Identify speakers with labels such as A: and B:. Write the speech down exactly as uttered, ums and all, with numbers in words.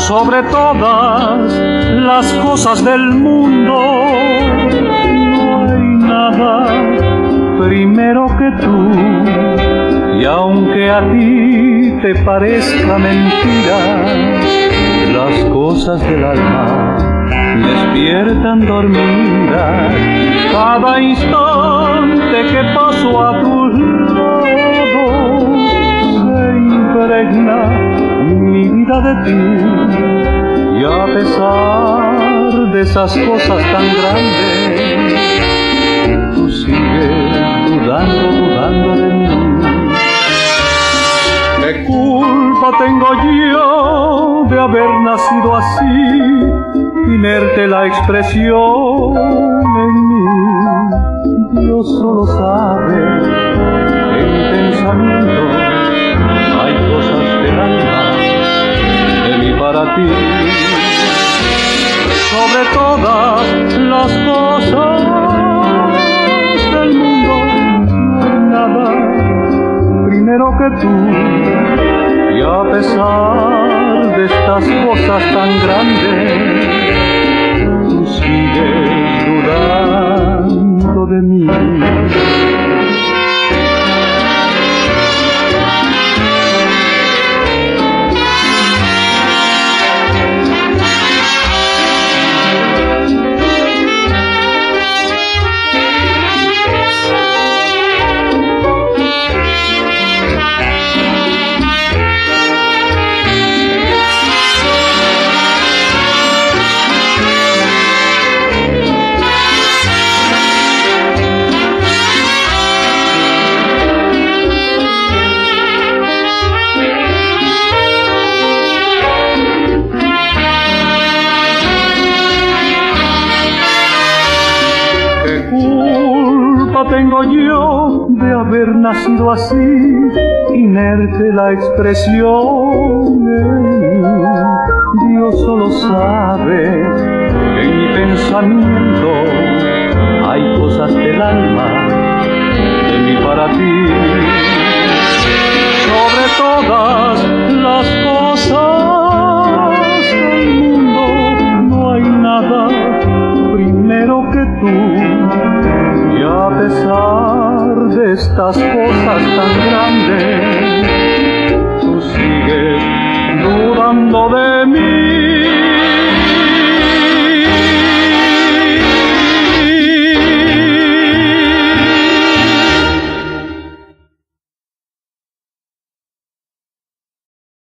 A: sobre todas las cosas del mundo. No hay nada primero que tú, y aunque a ti te parezca mentira, las cosas del alma despiertan dormidas. Cada instante que paso a tu lado se impregna mi vida de ti, y a pesar de esas cosas tan grandes, tú sigues dudando, dudando de mí. ¿Qué culpa tengo yo de haber nacido así? Inerte la expresión en mí. Dios solo sabe, en mi pensamiento hay cosas del alma de mí para ti. Sobre todas las cosas del mundo, no hay nada primero que tú, y a pesar de estas cosas tan grandes, tú sigues dudando de mí. Tengo yo de haber nacido así, inerte la expresión en mí. Dios solo sabe que en mi pensamiento hay cosas del alma de mí para ti. Sobre todas las cosas del mundo no hay nada primero que tú, y a pesar de estas cosas tan grandes, tú sigues dudando de mí.